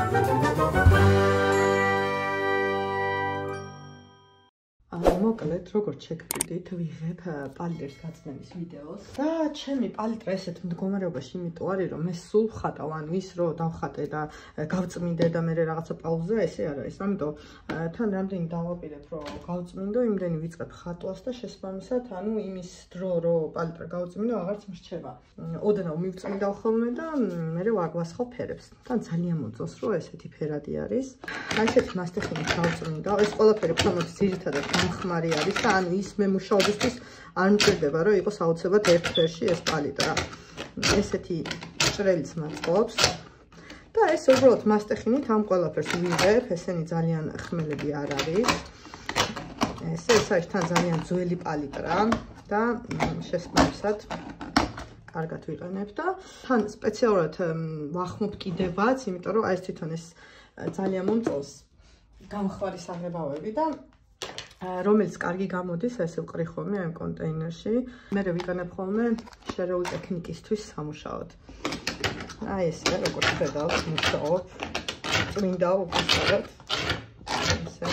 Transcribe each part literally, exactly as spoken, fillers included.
მოკლედ, როგორ შეგდით, ვიღებ პალიტრას გაწმენდის ვიდეოს. და ჩემი პალიტრა ესეთ მდგომარეობაში იმიტომ არის, რომ მე სულ ვხატავ, ანუ ის რომ დავხატე და გავწმინდე და მე რაღაცა პაუზა, ესე არ არის. ამიტომ თან რამდენი დავაპირებ, რომ გავწმინდო, იმდენი ვიწყებ ხატვას და შესაბამისად, ანუ იმის დრო, რომ პალიტრა გავწმინდო, აღარც მრჩება. ოდნავ მივწმინდავ ხოლმე და მე ვაგვასხავ ფერებს. თან ძალიან მოწონს, რომ ესეთი ფერადი არის. აი ესეთი მასტეხინით გავწმინდავ. ეს ყველაფერი ქვემოთ ძირითადად გამხმარი არის და ანუ ის მე მუშაობისთვის არ მჭირდება, რომ იყოს აუცილებლად ერთ ფერში ეს პალიტრა. ესეთი ჭრელიც მაწყობს. და ეს უბრალოდ მასტეხინით ამ ყველაფერს ვიღებ, ესენი ძალიან ხმელები არ არის. ესე ეს არის თან ძალიან ძველი პალიტრა და შესაბამისად კარგად ვიყენებ და თან სპეციალურად ვახმობ კიდევაც, იმიტომ რომ აი ეს თვითონ ეს ძალიან მომწონს გამხვარი საღებავები და რომელიც კარგი გამოდის, ესე ვყრი ხოლმე ამ კონტეინერში. მე ვიყენებ ხოლმე შერეული ტექნიკისთვის სამუშაოდ. აი ესე როგორ ხედავთ, ვმუშაობ, ვწმინდავ უბრალოდ. ესე.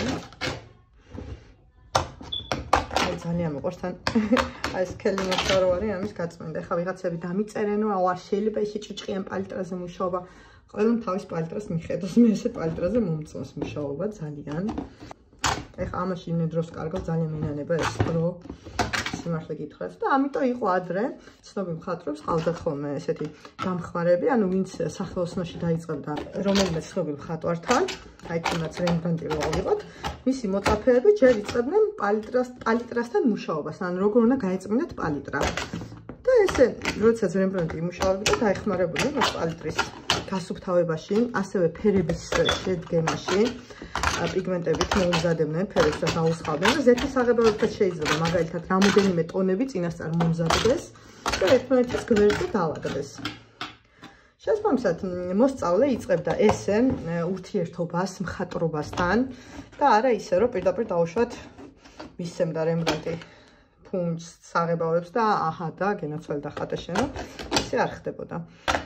აი ძალიან მოყვარს თან აი ეს ქელი მოსარო არის ამის გაწმენდა. ეხლა ვიღაცები დამიწერენ, რომ აუ არ შეიძლება ისე ჭიჭყიან პალიტრაზე მუშაობა. ყველამ თავის პალიტრას მიხედავს, მე ესე პალიტრაზე მომწონს მუშაობა ძალიან. ეხლა ამაში იმ დროს კარგავს ძალიან მინანება ეს დრო სიმართლე გითხრათ და ამიტომ იყო ადრე ცნობილ მხატვრებს ყავდათ ხოლმე ესეთი გამხმარები, ანუ ვინც სახელოსნოში დაიწყებდა რომელიმე ცნობილ მხატვართან, აი თუნდაც რემბრანტი რო ავიღოთ, მისი მოწაფეები ჯერ იწყებდნენ პალიტრას პალიტრასთან მუშაობას, ანუ როგორ უნდა გაეწმინდეთ პალიტრა. და ესე როდესაც რემბრანტი იმუშავებდა, დაეხმარებოდნენ ეს პალიტრის გასუფთავებაში, ასევე ფერების შედგენაში. პიგმენტებით მოუმზადებდნენ ფერებს და დაუსხავდნენ და ზეთის საღებავებითაც შეიძლება მაგალითად რამოდენიმე ტონები წინასწარ მომზადდეს და ერთმანეთის გვერდზე დავაგდეს. შესაბამისად მოსწავლე იწყებდა ესე ურთიერთობას მხატვრობასთან და არა ისე რომ პირდაპირ დაუშვათ მისცემდა რემბრანტი ფუნჯს საღებავებს და აჰა და გენაცვალე დახატე შენო, ისე არ ხდებოდა.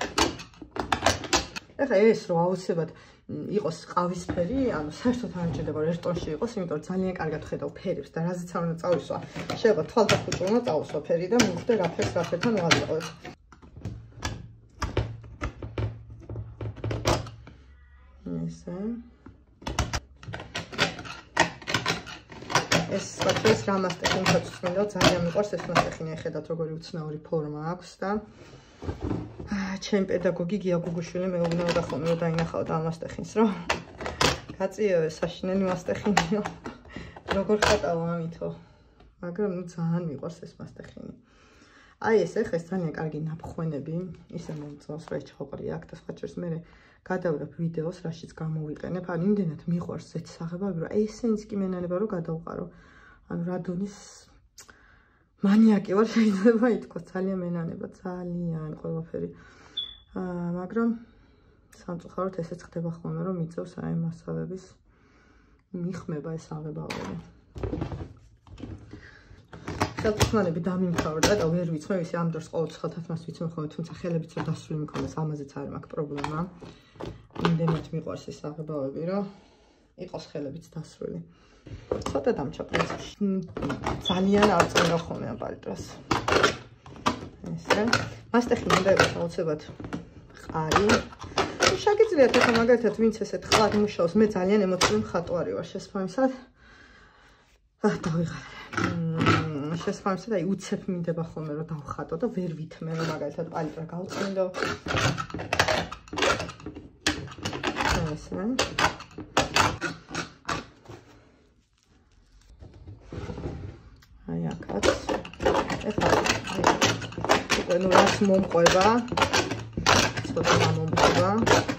ეხლა ეს რომ აუცილებლად იყოს ყავისფერი, ანუ საერთოდ არ მჭირდება რომ ერთ ტონში იყოს, იმიტომ რომ ძალიან კარგად ხედავ ფერებს და რაზეც არ უნდა წავისვა. შეიძლება თვალდახუჭი უნდა წავისვა ფერი და მივხვდე რა ფერს რა ფერთან ვაწყობ. ესე. ეს სპეციალს რა მასტეხინით წმინდა, ძალიან მიყვარს ეს მასტეხინი, ხედავთ როგორი უცნაური ფორმა აქვს და ჩემი პედაგოგი გია გუგუშვილი მეუბნებოდა ხოლმე რომ დაინახავდა ამ მასტეხინს, რომ გაწიევე საშინელი მასტეხინიო, როგორ ხატავ ამითო, მაგრამ ნუ ძალიან მიყვარს ეს მასტეხინი. აი ეს ეხლა ეს ძალიან კარგი ნაფხვენები, ისე მომწონს, რომ ჩაუყრი აქ და სხვა შორის მე გადავიღებ ვიდეოს, რაშიც გამოვიყენებ, ან იმდენად მიყვარს ზეთის საღებავები, რომ ესენიც კი მენანება რომ გადავყარო, ანუ რადონის მანიაკი ვარ, შეიძლება ითქვას, ძალიან მენანება, ძალიან ყველაფერი. მაგრამ სამწუხაროდ ესეც ხდება ხოლმე, რომ მიწევს აი მასალების მიხმება ეს საღებავები. ხელთქმანები დამიმთავრდა და ვერ ვიცმე, ვისი ამ დროს ყოველთვის ხელთათმას ვიცმე ხოლმე, თუმცა ხელებიც რომ დასული მქონდეს, ამაზეც არ მაქვს პრობლემა. იმდენად მიყვარს ეს საღებავები, რომ იყოს ხელებიც დასული. ცოტა დამჭა პრინციპში. ძალიან არ წონდა ხოლმე ამ პალიტრას. ესე. მასტეხინი უნდა იყოს აუცილებლად ყარი. შეგიძლიათ ახლა მაგალითად ვინც ესეთ ხლად მუშაობს, მე ძალიან ემოციური მხატვარი ვარ, შესაბამისად. აა დავიღალე. შესაბამისად აი უცებ მინდება ხოლმე რომ დავხატო და ვერ ვითმე რომ მაგალითად პალიტრა გავწმინდო. ესე. აი აქაც. ეხლა უკვე ნუ რაც მომყვება. ცოტა მომყვება.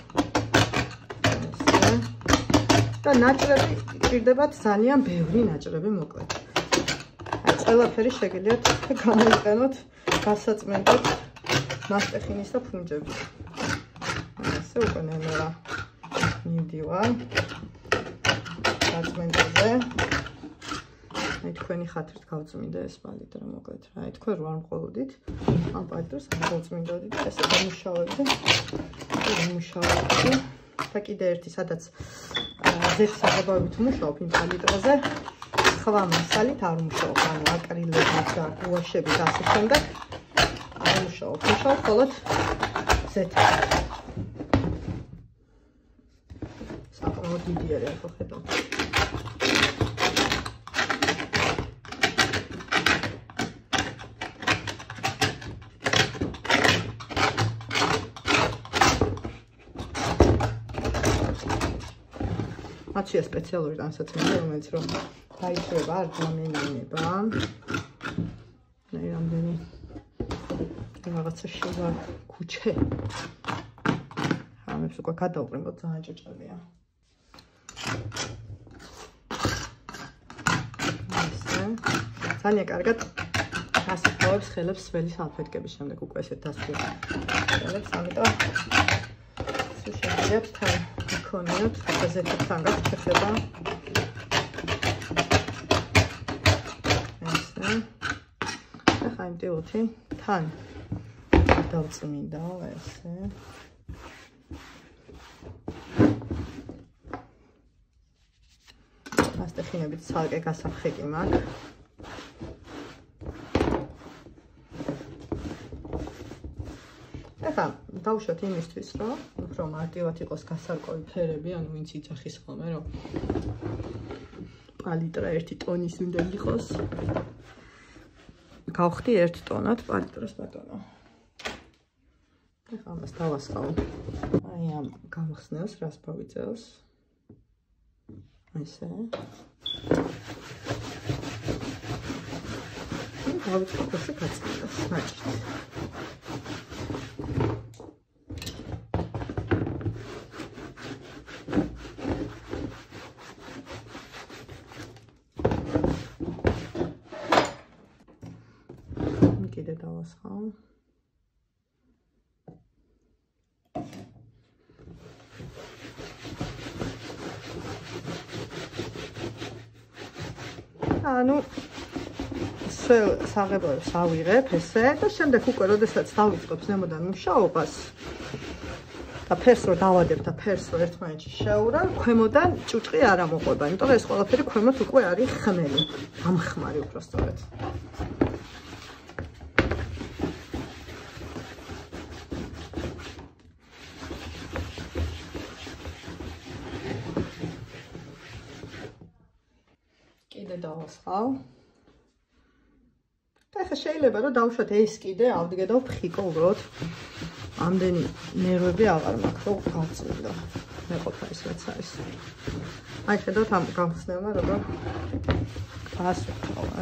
ესე. და ნაჭრები ჭირდებათ ძალიან ბევრი ნაჭრები მოკლედ. აი ყველაფერი შეგიძლიათ გამოიყენოთ გასაწმენდად მასტეხინის და ფუნჯების. ესე უკვე ნელა მივდივარ გაწმენდაზე. აი თქვენი ხათრით გავწმინდა ეს პალიტრა მოკლედ რა. აი თქვენ რო არ მყოლოდით ამ პალიტრას არ გავწმინდოდით, ესე გამუშავებდი. გამუშავებდი. და კიდე ერთი, სადაც ზეთის საღებავებით ვმუშაობ იმ პალიტრაზე. სხვა მასალით არ ვმუშაობ, ანუ აკრილებით და გუაშებით და ასე შემდეგ. არ ვმუშაობ, ვმუშაობ მხოლოდ ზეთის. საკმაოდ დიდი არის, ხო ხედავთ. მათშია სპეციალური ტანსაცმელი, რომელიც რომ დაიწრება, არ დამენინება. ნაი რამდენი რაღაცა შევა ქუჩე. ამებს უკვე გადავყრებოთ, ძალიან ჭეჭებია. ესე. ძალიან კარგად ასახავებს ხელებს სველი სალფეტკების შემდეგ უკვე ესეთ დასწრებს. ხელებს, ამიტომ შეგვიძლია თან იქონიოთ, ზეთებთან გაგჩეხება. ესე. ახლა იმ ტილოთი თან დავწმინდავ, ესე. მასტეხინებით ცალკე გასაფხეკი მაქვს. ახლა დავუშვათ იმისთვის, რომ უფრო მარტივად იყოს გასარკვევი ფერები, ანუ ვინც იძახის ხოლმე, რომ პალიტრა ერთი ტონის უნდა იყოს. გავხდი ერთ ტონად პალიტრას ბატონო. ახლა ამას დავასხავ. აი ამ გამხსნელს, რას გავიწევს. ესე. გავიწევ ესე გაწმენდას, ნაჭრით. კიდე დავასხავ. ანუ სულ საღებავებს ავიღებ ესე და შემდეგ უკვე როდესაც დავიწყებ ზემოდან მუშაობას და ფერს რო დავადებ და ფერს რო ერთმანეთში შევურავ, ქვემოდან ჭუჭყი არ ამოყვება, იმიტომ რომ ეს ყველაფერი ქვემოთ უკვე არის ხმელი, ამხმარი უბრალოდ. კიდე დავასხავ. და ახლა შეიძლება რომ დავუშვათ ეს კიდე ავდგე და ვფხიკო უბრალოდ. ამდენი ნერვები აღარ მაქვს, რომ გავწმინდო. მეყოფა ის რაც არის. აი ხედავთ ამ გამხსნელმა როგორ გასვეთქვა.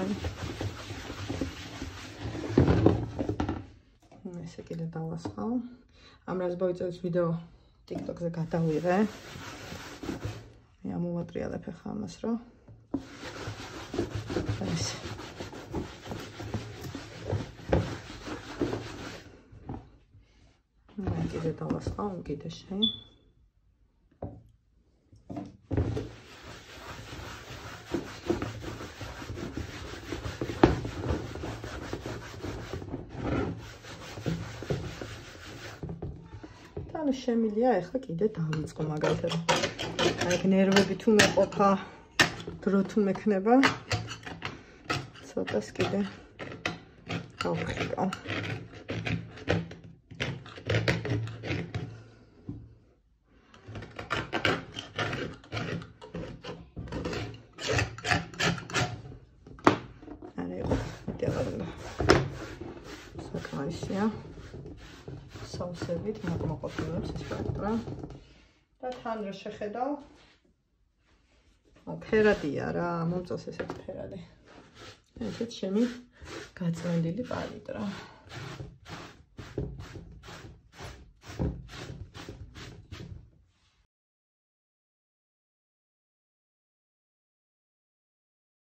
ესე კიდე დავასხავ. ამ რას გავიწევს ვიდეო TikTok-ზე გადავიღე. მე ამოვატრიალებ ახლა ამას, რომ ეს კიდე დავასხავ, კიდე შენ. ანუ შემილია ახლა კიდე დავიწყო მაგალითად. აი ნერვები თუ მეყოფა, დრო თუ მექნება. ცოტას კიდე გავხიკავ. საკმარისია. სავსებით მოკმოყოფილებს ეს პალიტრა. და თან რო შეხედავ, ფერადია რა, მომწონს ესეთი ფერადი. ესეც ჩემი გაწმენდილი პალიტრა.